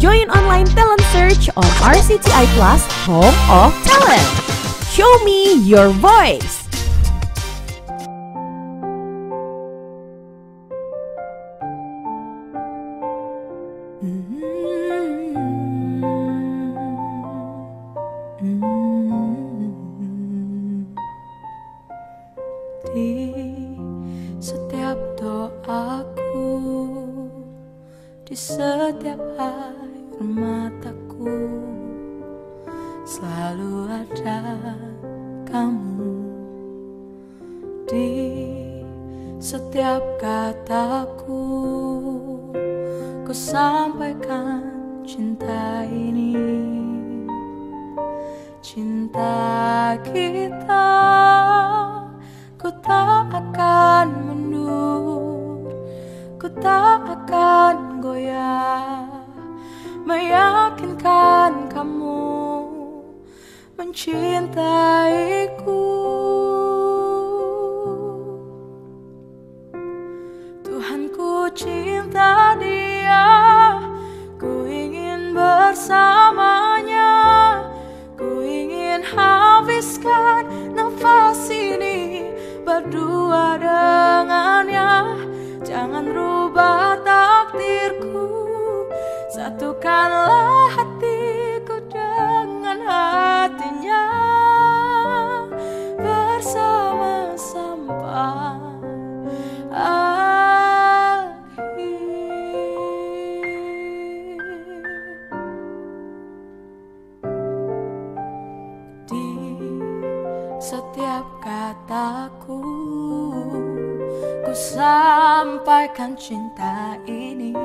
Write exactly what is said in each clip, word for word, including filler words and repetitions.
Join online talent search on R C T I Plus, home of talent. Show me your voice. Di setiap doaku, di setiap air mataku, selalu ada kamu. Di setiap kataku, ku sampaikan cinta ini, cinta kita. Ku tak akan mundur, ku tak akan goyah, meyakinkan kamu mencintaiku. Tuhan, ku cinta dia, ku ingin bersamanya, ku ingin habiskan nafas ini berdua dengannya. Jangan rubah takdirku, satukanlah hatiku dengan hatinya, bersama sampai akhir. Di setiap kataku, ku sampaikan cinta ini.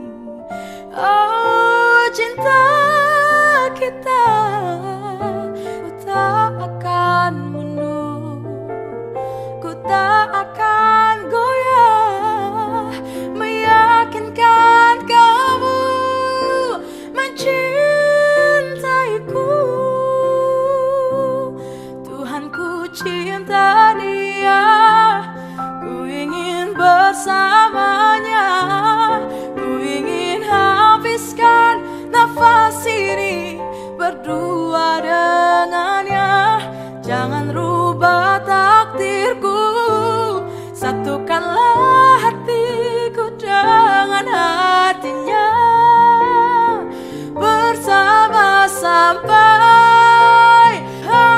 Oh, cinta kita, ku tak akan mundur, ku tak akan goyah, meyakinkan kamu mencintaiku. Tuhan, ku cinta dia, ku ingin bersamanya, ku ingin habiskan nafas ini berdua dengannya. Jangan rubah takdirku, satukanlah hatiku dengan hatinya, bersama sampai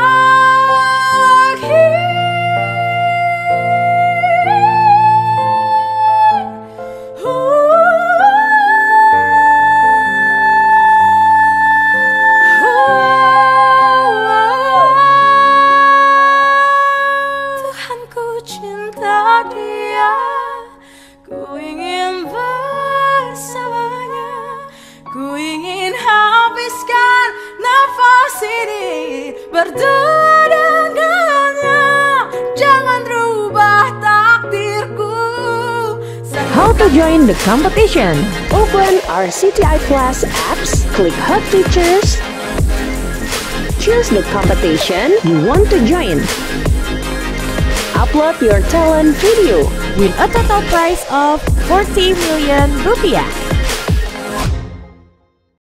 akhir. Dia, ku ingin bersamanya, ku ingin habiskan nafas ini berdua dengannya. Jangan rubah takdirku. How to join the competition? Open R C T I Plus apps, click Hot Features, choose the competition you want to join. Upload your talent video. Win a total prize of forty million rupiah.